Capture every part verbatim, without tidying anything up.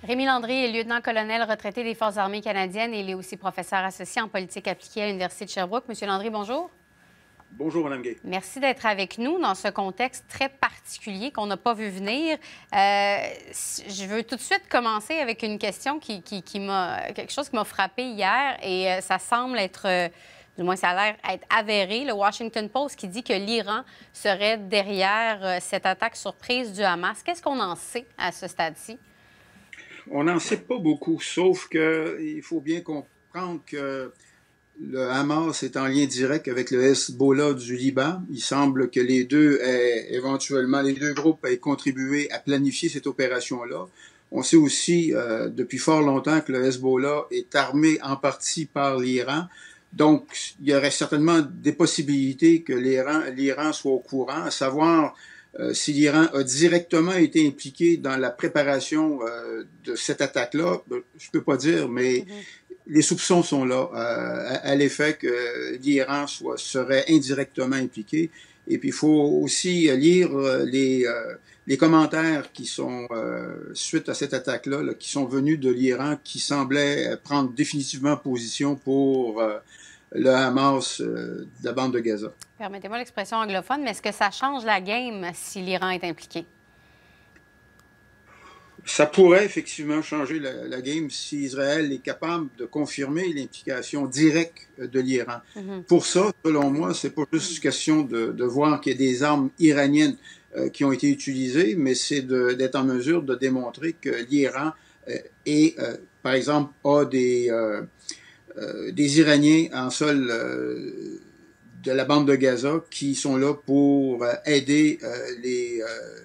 Rémi Landry est lieutenant-colonel retraité des Forces armées canadiennes et il est aussi professeur associé en politique appliquée à l'Université de Sherbrooke. Monsieur Landry, bonjour. Bonjour, Mme Gay. Merci d'être avec nous dans ce contexte très particulier qu'on n'a pas vu venir. Euh, je veux tout de suite commencer avec une question qui, qui, qui m'a... quelque chose qui m'a frappé hier et euh, ça semble être... Euh, du moins, ça a l'air être avéré. Le Washington Post qui dit que l'Iran serait derrière euh, cette attaque surprise du Hamas. Qu'est-ce qu'on en sait à ce stade-ci? On n'en sait pas beaucoup, sauf qu'il faut bien comprendre que le Hamas est en lien direct avec le Hezbollah du Liban. Il semble que les deux aient, éventuellement, les deux groupes aient contribué à planifier cette opération-là. On sait aussi euh, depuis fort longtemps que le Hezbollah est armé en partie par l'Iran. Donc, il y aurait certainement des possibilités que l'Iran, l'Iran soit au courant, à savoir Euh, si l'Iran a directement été impliqué dans la préparation euh, de cette attaque-là, je peux pas dire, mais mm-hmm. les soupçons sont là euh, à, à l'effet que l'Iran soit, serait indirectement impliqué. Et puis, il faut aussi lire les, euh, les commentaires qui sont, euh, suite à cette attaque-là, là, qui sont venus de l'Iran, qui semblaient prendre définitivement position pour euh, le Hamas euh, de la bande de Gaza. Permettez-moi l'expression anglophone, mais est-ce que ça change la game si l'Iran est impliqué? Ça pourrait effectivement changer la, la game si Israël est capable de confirmer l'implication directe de l'Iran. Mm-hmm. Pour ça, selon moi, c'est pas juste question de, de voir qu'il y a des armes iraniennes euh, qui ont été utilisées, mais c'est d'être en mesure de démontrer que l'Iran euh, est, euh, par exemple, a des... Euh, Euh, des Iraniens en sol euh, de la bande de Gaza qui sont là pour euh, aider euh, les,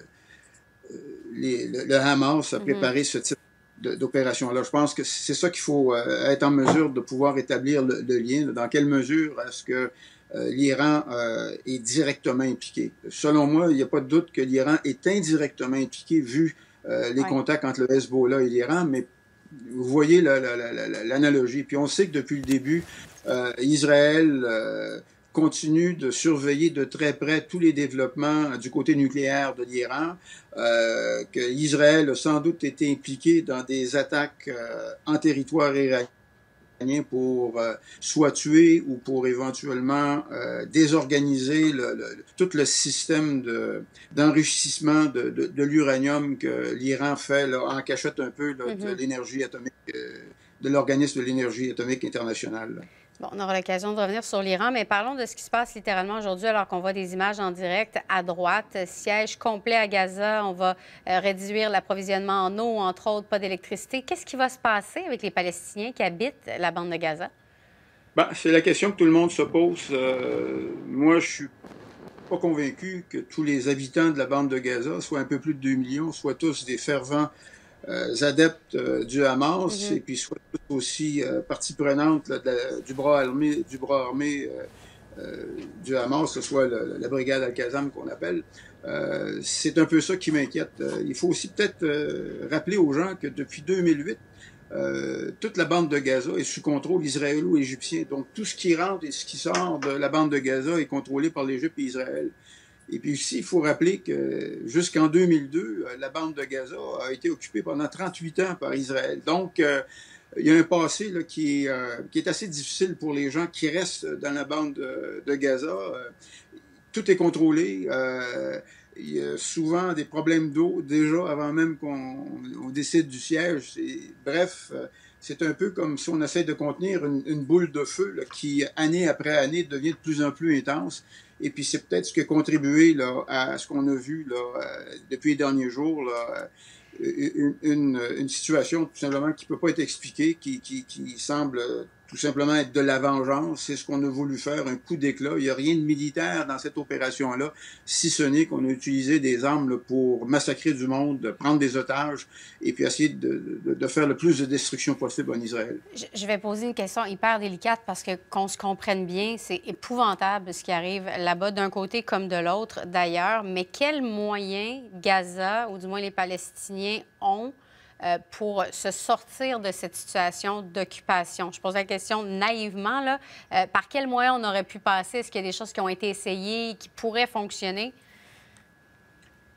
euh, les, le, le Hamas à préparer mm-hmm. ce type d'opération-là. Je pense que c'est ça qu'il faut euh, être en mesure de pouvoir établir le, le lien. Dans quelle mesure est-ce que euh, l'Iran euh, est directement impliqué? Selon moi, il n'y a pas de doute que l'Iran est indirectement impliqué vu euh, les ouais. contacts entre le Hezbollah et l'Iran, mais vous voyez l'analogie. Puis on sait que depuis le début, euh, Israël euh, continue de surveiller de très près tous les développements du côté nucléaire de l'Iran, euh, que Israël a sans doute été impliqué dans des attaques euh, en territoire iranien pour euh, soit tuer ou pour éventuellement euh, désorganiser le, le, tout le système de, d'enrichissement de, de, de l'uranium que l'Iran fait là, en cachette un peu là, mm-hmm. de l'énergie atomique, euh, de l'organisme de l'énergie atomique internationale. Là. Bon, on aura l'occasion de revenir sur l'Iran, mais parlons de ce qui se passe littéralement aujourd'hui alors qu'on voit des images en direct à droite. Siège complet à Gaza, on va euh, réduire l'approvisionnement en eau, entre autres, pas d'électricité. Qu'est-ce qui va se passer avec les Palestiniens qui habitent la bande de Gaza? Ben, c'est la question que tout le monde se pose. Euh, moi, je suis pas convaincu que tous les habitants de la bande de Gaza, soit un peu plus de deux millions, soient tous des fervents Euh, adeptes euh, du Hamas mm-hmm. et puis soit aussi euh, partie prenante là, de la, du bras armé du bras armé euh, euh, du Hamas, que ce soit le, la brigade Al-Qassam qu'on appelle. Euh, c'est un peu ça qui m'inquiète. Euh, il faut aussi peut-être euh, rappeler aux gens que depuis deux mille huit, euh, toute la bande de Gaza est sous contrôle israélo-égyptien. Donc tout ce qui rentre et ce qui sort de la bande de Gaza est contrôlé par l'Égypte et Israël. Et puis ici, il faut rappeler que jusqu'en deux mille deux, la bande de Gaza a été occupée pendant trente-huit ans par Israël. Donc, euh, il y a un passé là, qui, est, euh, qui est assez difficile pour les gens qui restent dans la bande de, de Gaza. Euh, tout est contrôlé. Euh, il y a souvent des problèmes d'eau déjà avant même qu'on on décide du siège. Et, bref, c'est un peu comme si on essaie de contenir une, une boule de feu là, qui, année après année, devient de plus en plus intense. Et puis c'est peut-être ce qui a contribué là, à ce qu'on a vu là, euh, depuis les derniers jours, là, une, une, une situation tout simplement qui ne peut pas être expliquée, qui, qui, qui semble tout simplement être de la vengeance. C'est ce qu'on a voulu faire, un coup d'éclat. Il n'y a rien de militaire dans cette opération-là, si ce n'est qu'on a utilisé des armes là, pour massacrer du monde, prendre des otages et puis essayer de, de, de faire le plus de destruction possible en Israël. Je vais poser une question hyper délicate parce que qu'on se comprenne bien, c'est épouvantable ce qui arrive là-bas d'un côté comme de l'autre d'ailleurs. Mais quels moyens Gaza, ou du moins les Palestiniens, ont Euh, pour se sortir de cette situation d'occupation? Je pose la question naïvement, là. Euh, par quels moyens on aurait pu passer? Est-ce qu'il y a des choses qui ont été essayées, qui pourraient fonctionner?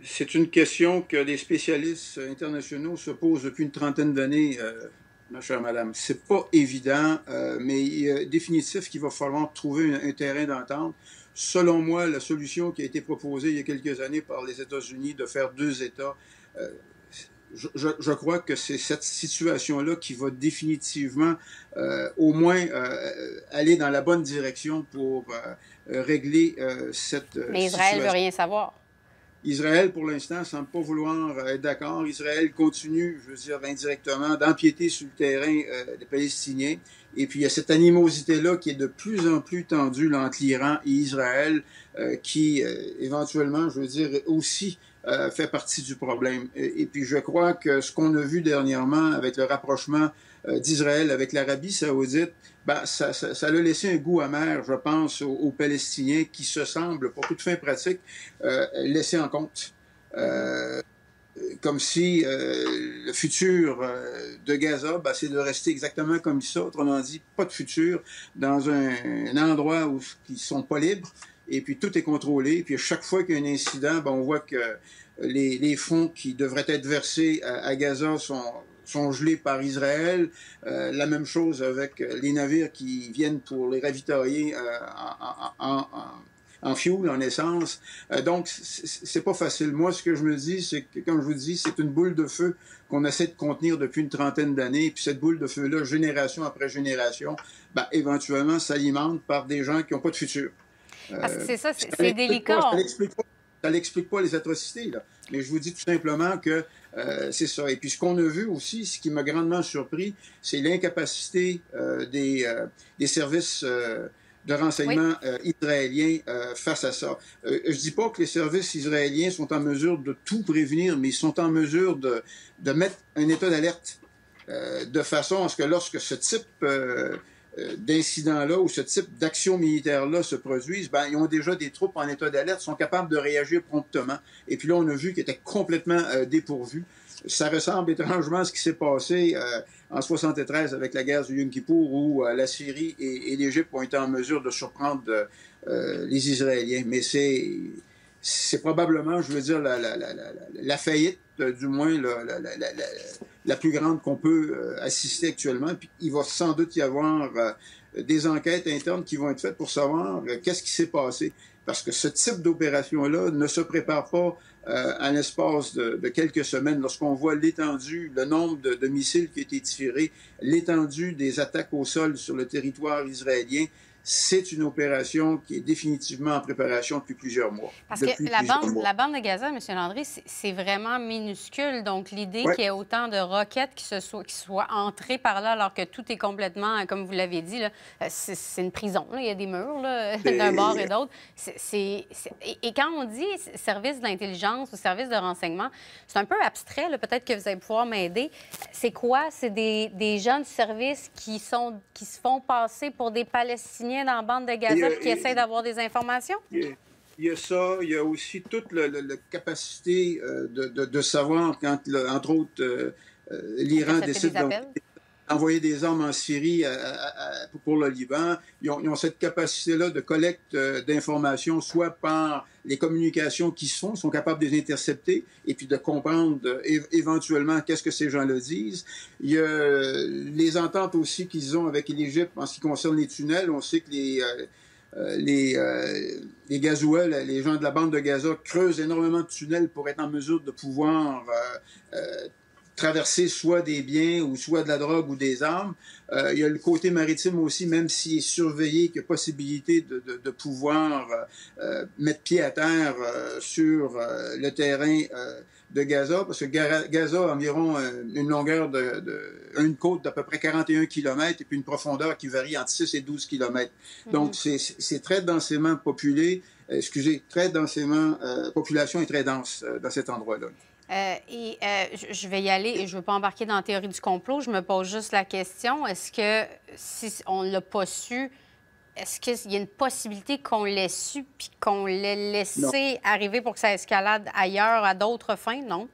C'est une question que les spécialistes internationaux se posent depuis une trentaine d'années, euh, ma chère madame. C'est pas évident, euh, mais il est définitif qu'il va falloir trouver un, un terrain d'entente. Selon moi, la solution qui a été proposée il y a quelques années par les États-Unis de faire deux États, euh, je, je, je crois que c'est cette situation-là qui va définitivement, euh, au moins, euh, aller dans la bonne direction pour euh, régler euh, cette Mais Israël situation. ne veut rien savoir. Israël, pour l'instant, ne semble pas vouloir être d'accord. Israël continue, je veux dire, indirectement, d'empiéter sur le terrain euh, des Palestiniens. Et puis, il y a cette animosité-là qui est de plus en plus tendue là, entre l'Iran et Israël, euh, qui, euh, éventuellement, je veux dire, aussi euh, fait partie du problème. Et, et puis, je crois que ce qu'on a vu dernièrement avec le rapprochement euh, d'Israël avec l'Arabie saoudite, ben, ça, ça, ça a laissé un goût amer, je pense, aux, aux Palestiniens qui se semblent, pour toute fin pratique, euh, laissés en compte. Euh, comme si euh, le futur euh, de Gaza, ben, c'est de rester exactement comme ça, autrement dit, pas de futur, dans un, un endroit où ils sont pas libres, et puis tout est contrôlé, puis à chaque fois qu'il y a un incident, ben, on voit que les, les fonds qui devraient être versés à, à Gaza sont sont gelés par Israël. Euh, la même chose avec les navires qui viennent pour les ravitailler euh, en, en, en, en fuel, en essence. Euh, donc, c'est pas facile. Moi, ce que je me dis, c'est que, comme je vous dis, c'est une boule de feu qu'on essaie de contenir depuis une trentaine d'années. Puis cette boule de feu-là, génération après génération, ben, éventuellement, s'alimente par des gens qui n'ont pas de futur. Parce que c'est ça, c'est délicat. Pas, ça l'explique pas. Ça n'explique pas les atrocités, là. Mais je vous dis tout simplement que euh, c'est ça. Et puis ce qu'on a vu aussi, ce qui m'a grandement surpris, c'est l'incapacité euh, des, euh, des services euh, de renseignement oui. euh, israéliens euh, face à ça. Euh, je dis pas que les services israéliens sont en mesure de tout prévenir, mais ils sont en mesure de, de mettre un état d'alerte euh, de façon à ce que lorsque ce type euh, d'incidents-là ou ce type d'action militaire-là se produisent, ben, ils ont déjà des troupes en état d'alerte, sont capables de réagir promptement. Et puis là, on a vu qu'ils étaient complètement euh, dépourvus. Ça ressemble étrangement à ce qui s'est passé euh, en soixante-treize avec la guerre du Yom Kippour, où euh, la Syrie et, et l'Égypte ont été en mesure de surprendre euh, les Israéliens. Mais c'est c'est probablement, je veux dire, la, la, la, la, la faillite, du moins la, la, la, la, la plus grande qu'on peut euh, assister actuellement. Puis il va sans doute y avoir euh, des enquêtes internes qui vont être faites pour savoir euh, qu'est-ce qui s'est passé. Parce que ce type d'opération-là ne se prépare pas euh, en l'espace de, de quelques semaines. Lorsqu'on voit l'étendue, le nombre de, de missiles qui ont été tirés, l'étendue des attaques au sol sur le territoire israélien, c'est une opération qui est définitivement en préparation depuis plusieurs mois. Parce que la bande, la bande de Gaza, M. Landry, c'est vraiment minuscule. Donc, l'idée ouais. qu'il y ait autant de roquettes qui, se soient, qui soient entrées par là, alors que tout est complètement, comme vous l'avez dit, c'est une prison. Là. Il y a des murs d'un bord et d'autre. Et, et quand on dit service d'intelligence ou service de renseignement, c'est un peu abstrait. Peut-être que vous allez pouvoir m'aider. C'est quoi? C'est des, des gens du service qui, sont, qui se font passer pour des Palestiniens dans la bande de Gaza et, qui et, essaient d'avoir des informations? Il y a ça. Il y a aussi toute la capacité euh, de, de, de savoir quand, le, entre autres, euh, l'Iran décide d'envoyer des armes en Syrie à, à, à, pour le Liban. Ils ont, ils ont cette capacité-là de collecte euh, d'informations, soit par les communications qui se font, sont capables de les intercepter et puis de comprendre euh, éventuellement qu'est-ce que ces gens-là disent. Il y a euh, les ententes aussi qu'ils ont avec l'Égypte en ce qui concerne les tunnels. On sait que les... Euh, Euh, les, euh, les Gazouels, les gens de la bande de Gaza creusent énormément de tunnels pour être en mesure de pouvoir euh, euh, traverser soit des biens ou soit de la drogue ou des armes. Euh, il y a le côté maritime aussi, même s'il est surveillé, qu'il y a possibilité de, de, de pouvoir euh, mettre pied à terre euh, sur euh, le terrain euh, de Gaza, parce que Gaza a environ euh, une longueur de, de une côte d'à peu près quarante et un kilomètres et puis une profondeur qui varie entre six et douze kilomètres. Mm-hmm. Donc, c'est très densément populé, euh, excusez, très densément, euh, population est très dense euh, dans cet endroit-là. Euh, et euh, je vais y aller et je ne veux pas embarquer dans la théorie du complot. Je me pose juste la question, est-ce que si on ne l'a pas su, est-ce qu'il y a une possibilité qu'on l'ait su puis qu'on l'ait laissé non. arriver pour que ça escalade ailleurs à d'autres fins, non?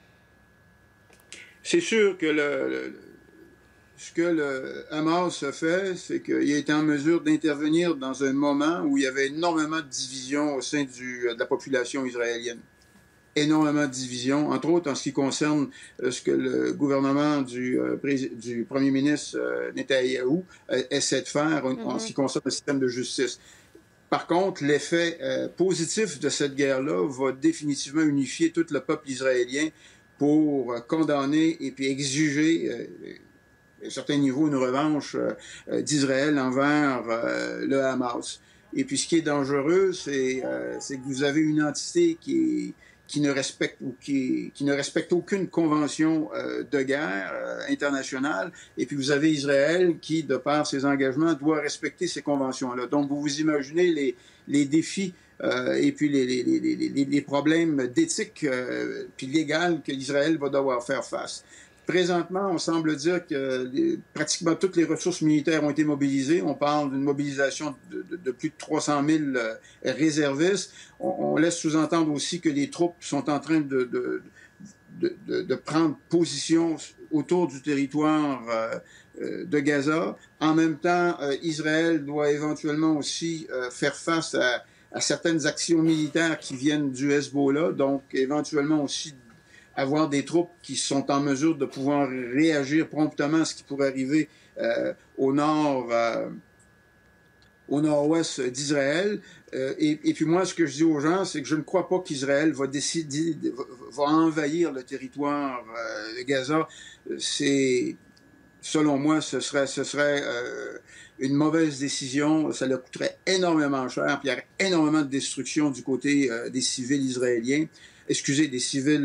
C'est sûr que le, le, ce que le Hamas a fait, c'est qu'il a été en mesure d'intervenir dans un moment où il y avait énormément de divisions au sein du, de la population israélienne. énormément de divisions, entre autres en ce qui concerne euh, ce que le gouvernement du, euh, du premier ministre euh, Netanyahou euh, essaie de faire en, mm-hmm. en ce qui concerne le système de justice. Par contre, l'effet euh, positif de cette guerre-là va définitivement unifier tout le peuple israélien pour euh, condamner et puis exiger euh, à un certain niveau une revanche euh, d'Israël envers euh, le Hamas. Et puis ce qui est dangereux, c'est euh, que vous avez une entité qui, est, qui, ne, respecte, ou qui, qui ne respecte aucune convention euh, de guerre euh, internationale, et puis vous avez Israël qui, de par ses engagements, doit respecter ces conventions-là. Donc vous vous imaginez les, les défis euh, et puis les, les, les, les, les problèmes d'éthique euh, puis légal que l'Israël va devoir faire face. Présentement, on semble dire que les, pratiquement toutes les ressources militaires ont été mobilisées. On parle d'une mobilisation de, de, de plus de trois cent mille euh, réservistes. On, on laisse sous-entendre aussi que les troupes sont en train de, de, de, de, de prendre position autour du territoire euh, de Gaza. En même temps, euh, Israël doit éventuellement aussi euh, faire face à, à certaines actions militaires qui viennent du Hezbollah, donc éventuellement aussi avoir des troupes qui sont en mesure de pouvoir réagir promptement à ce qui pourrait arriver euh, au nord, euh, au nord-ouest d'Israël. Euh, et, et puis moi, ce que je dis aux gens, c'est que je ne crois pas qu'Israël va décider, va envahir le territoire euh, de Gaza. C'est, selon moi, ce serait, ce serait euh, une mauvaise décision. Ça leur coûterait énormément cher, puis il y aurait énormément de destruction du côté euh, des civils israéliens. Excusez, des civils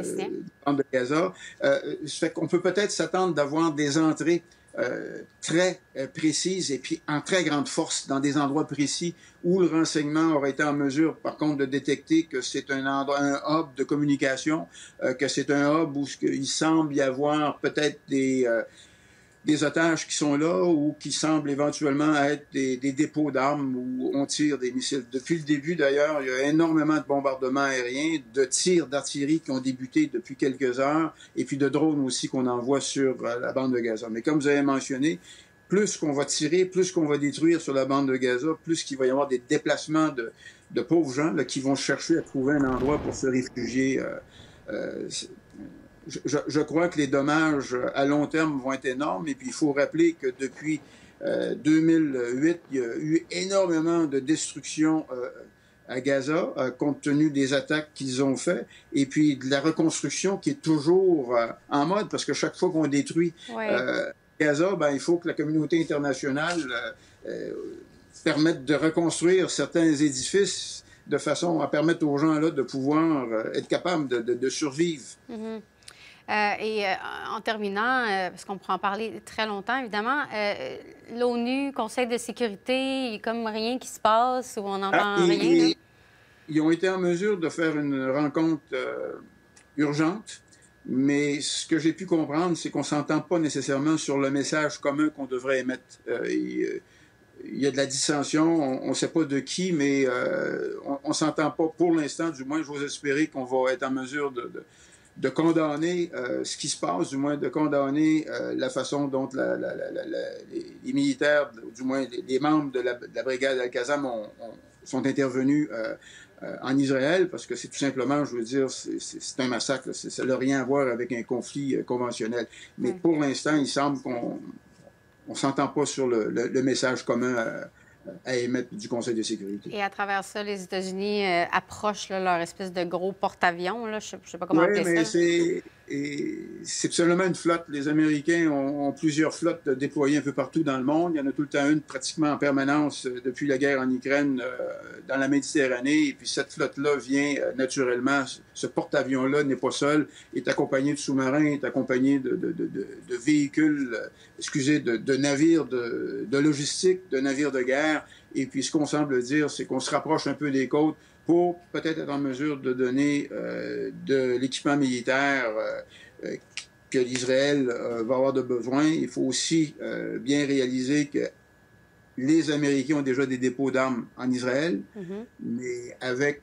euh, de Gaza. Euh, ça fait qu'on peut peut-être s'attendre d'avoir des entrées euh, très euh, précises et puis en très grande force dans des endroits précis où le renseignement aurait été en mesure, par contre, de détecter que c'est un endroit, un hub de communication, euh, que c'est un hub où il semble y avoir peut-être des... Euh, des otages qui sont là ou qui semblent éventuellement être des, des dépôts d'armes où on tire des missiles. Depuis le début, d'ailleurs, il y a énormément de bombardements aériens, de tirs d'artillerie qui ont débuté depuis quelques heures, et puis de drones aussi qu'on envoie sur la bande de Gaza. Mais comme vous avez mentionné, plus qu'on va tirer, plus qu'on va détruire sur la bande de Gaza, plus qu'il va y avoir des déplacements de, de pauvres gens là, qui vont chercher à trouver un endroit pour se réfugier. Euh, euh, Je, je crois que les dommages à long terme vont être énormes. Et puis, il faut rappeler que depuis euh, deux mille huit, il y a eu énormément de destruction euh, à Gaza, euh, compte tenu des attaques qu'ils ont faites. Et puis, de la reconstruction qui est toujours euh, en mode, parce que chaque fois qu'on détruit ouais. euh, Gaza, ben, il faut que la communauté internationale euh, euh, permette de reconstruire certains édifices de façon à permettre aux gens là de pouvoir euh, être capables de, de, de survivre. Mm-hmm. Euh, et euh, en terminant, euh, parce qu'on pourra en parler très longtemps, évidemment, euh, l'ONU, Conseil de sécurité, il n'y a comme rien qui se passe ou on n'entend ah, rien. Et, là. Ils ont été en mesure de faire une rencontre euh, urgente, mais ce que j'ai pu comprendre, c'est qu'on ne s'entend pas nécessairement sur le message commun qu'on devrait émettre. Euh, et, euh, il y a de la dissension, on ne sait pas de qui, mais euh, on ne s'entend pas pour l'instant, du moins, j'ose espérer qu'on va être en mesure de... de de condamner euh, ce qui se passe, du moins de condamner euh, la façon dont la, la, la, la, les, les militaires, du moins les, les membres de la, de la brigade Al-Qassam ont, ont, sont intervenus euh, euh, en Israël, parce que c'est tout simplement, je veux dire, c'est un massacre, ça n'a rien à voir avec un conflit euh, conventionnel. Mais mmh. pour l'instant, il semble qu'on ne s'entend pas sur le, le, le message commun à, à émettre du Conseil de sécurité. Et à travers ça, les États-Unis euh, approchent là, leur espèce de gros porte-avions. Je ne sais, sais pas comment oui, appeler mais ça. c'est seulement une flotte. Les Américains ont, ont plusieurs flottes déployées un peu partout dans le monde. Il y en a tout le temps une pratiquement en permanence depuis la guerre en Ukraine euh, dans la Méditerranée. Et puis cette flotte-là vient euh, naturellement. Ce porte-avions-là n'est pas seul, est accompagné de sous-marins, est accompagné de, de, de, de, de véhicules, euh, excusez, de, de navires de, de logistique, de navires de guerre. Et puis ce qu'on semble dire, c'est qu'on se rapproche un peu des côtes pour peut-être être en mesure de donner euh, de l'équipement militaire euh, que l'Israël euh, va avoir de besoin. Il faut aussi euh, bien réaliser que les Américains ont déjà des dépôts d'armes en Israël, mm-hmm. mais avec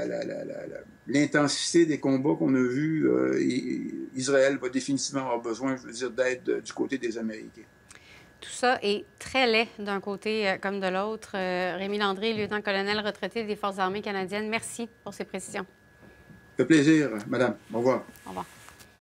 l'intensité des combats qu'on a vus, euh, Israël va définitivement avoir besoin, je veux dire, d'aide du côté des Américains. Tout ça est très laid d'un côté euh, comme de l'autre. Euh, Rémi Landry, lieutenant-colonel retraité des Forces armées canadiennes, merci pour ces précisions. Ça fait plaisir, madame. Au revoir. Au revoir.